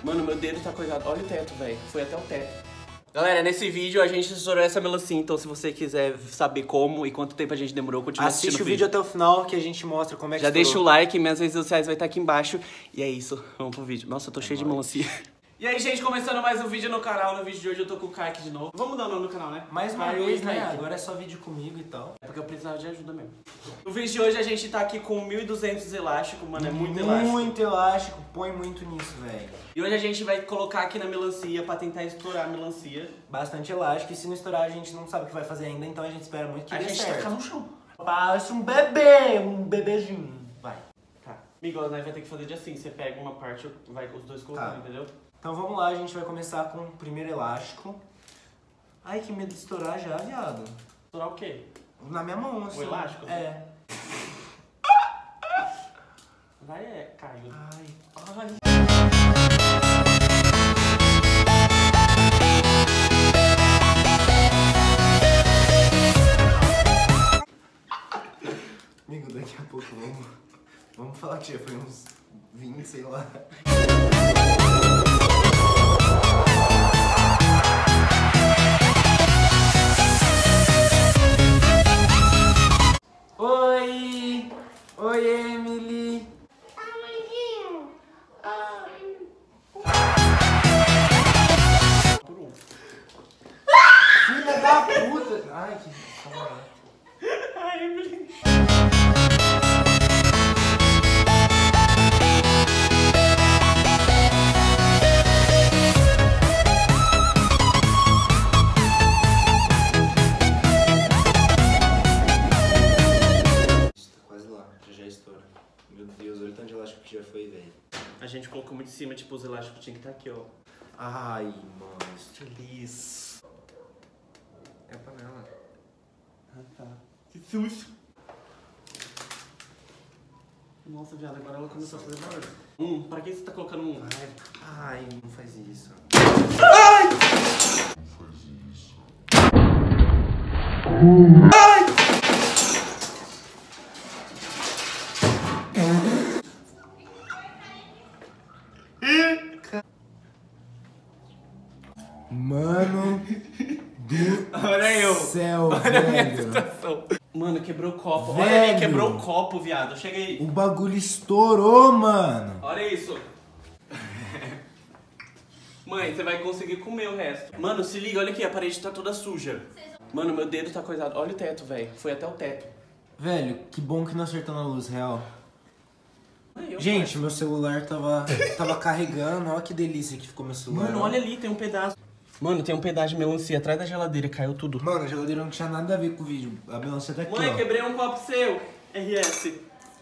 Mano, meu dedo tá coisado. Olha o teto, velho. Foi até o teto. Galera, nesse vídeo a gente estourou essa melancia, então se você quiser saber como e quanto tempo a gente demorou, continua assistindo Assiste o vídeo até o final que a gente mostra como é que já estourou. deixa o like, minhas redes sociais vai estar aqui embaixo. E é isso, vamos pro vídeo. Nossa, eu tô cheio de melancia. E aí, gente, começando mais um vídeo no canal. No vídeo de hoje eu tô com o Kaique de novo. Vamos dar o nome no canal, né? Mais uma Caio vez, e né? Kaique. Agora é só vídeo comigo e tal. É porque eu precisava de ajuda mesmo. No vídeo de hoje a gente tá aqui com 1.200 elásticos, mano, é muito elástico. Muito elástico, põe muito nisso, velho. E hoje a gente vai colocar aqui na melancia pra tentar estourar a melancia. Bastante elástico e se não estourar a gente não sabe o que vai fazer ainda, então a gente espera muito que A dê gente certo. taca no chão. Parece um bebezinho. Vai. Tá. Miguel, nós vai ter que fazer de assim, você pega uma parte, vai os dois colocando, entendeu? Então vamos lá, a gente vai começar com o primeiro elástico. Ai, que medo de estourar já, viado. Estourar o quê? Na minha mão, assim. O elástico? É. Vai, Caio. Ai. Amigo, daqui a pouco vamos falar que já foi uns 20, sei lá. Oi! Oi, Emily! Por um. Filha da puta! Ai, que saudade. Ai, Emily. Quase lá, já estoura. Meu Deus, olha o tanto de elástico que já foi, velho. A gente colocou muito em cima, tipo, os elásticos tinha que estar aqui, ó. Ai, mano, isso Feliz. é a panela. Ah, tá. Que susto. Nossa, viado, agora ela começou a fazer barulho. Pra que você tá colocando um? Ai, não faz isso. Mano do Olha eu. céu, Olha a minha velho. situação. Mano, quebrou o copo. Velho. Olha ali, quebrou o copo, viado. Chega aí. O bagulho estourou, mano. Olha isso. Mãe, você vai conseguir comer o resto. Mano, se liga, olha aqui, a parede tá toda suja. Mano, meu dedo tá coisado. Olha o teto, velho. Foi até o teto. Velho, que bom que não acertou na luz real. Aí, Gente, meu celular tava carregando. Olha que delícia que ficou meu celular. Mano, olha ali, tem um pedaço. Mano, tem um pedaço de melancia atrás da geladeira, caiu tudo. Mano, a geladeira não tinha nada a ver com o vídeo. A melancia tá aqui, Mãe, ó. quebrei um copo seu. RS.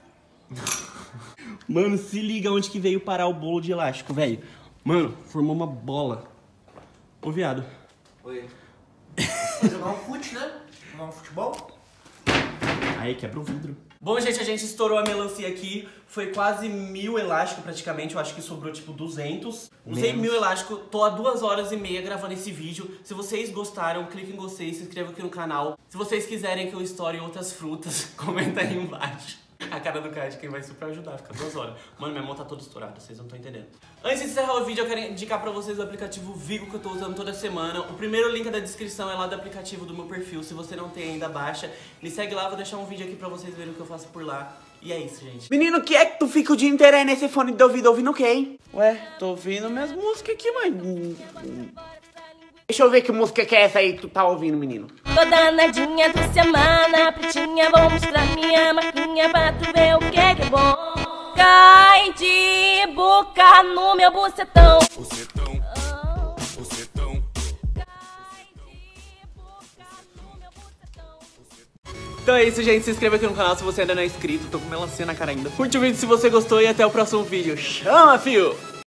Mano, se liga onde que veio parar o bolo de elástico, velho. Mano, formou uma bola. Ô, viado. Oi. Vai jogar um fute, né? Jogar um futebol? Aí, quebra o vidro. Bom, gente, a gente estourou a melancia aqui. Foi quase 1.000 elásticos praticamente. Eu acho que sobrou tipo 200. Usei 1.000 elásticos. Tô há 2h30 gravando esse vídeo. Se vocês gostaram, clique em gostei, se inscreva aqui no canal. Se vocês quiserem que eu estoure outras frutas, comenta aí embaixo. A cara do Kaique vai super ajudar, fica 2 horas. Mano, minha mão tá toda estourada, vocês não estão entendendo. Antes de encerrar o vídeo, eu quero indicar pra vocês o aplicativo Vigo que eu tô usando toda semana. O primeiro link da descrição é lá do aplicativo do meu perfil. Se você não tem ainda, baixa. Me segue lá, vou deixar um vídeo aqui pra vocês verem o que eu faço por lá. E é isso, gente. Menino, que é que tu fica o dia inteiro aí nesse fone de ouvido ouvindo o quê, hein? Ué, tô ouvindo minhas músicas aqui, mãe. Deixa eu ver que música que é essa aí que tu tá ouvindo, menino. Tô danadinha de semana, pretinha, vou mostrar minha marquinha pra tu ver o que é bom. Cai de boca no meu bucetão. Bucetão, bucetão. Cai de boca no meu bucetão. Então é isso, gente. Se inscreva aqui no canal se você ainda não é inscrito. Tô com melancia na cara ainda. Curte o vídeo se você gostou e até o próximo vídeo. Chama, fio!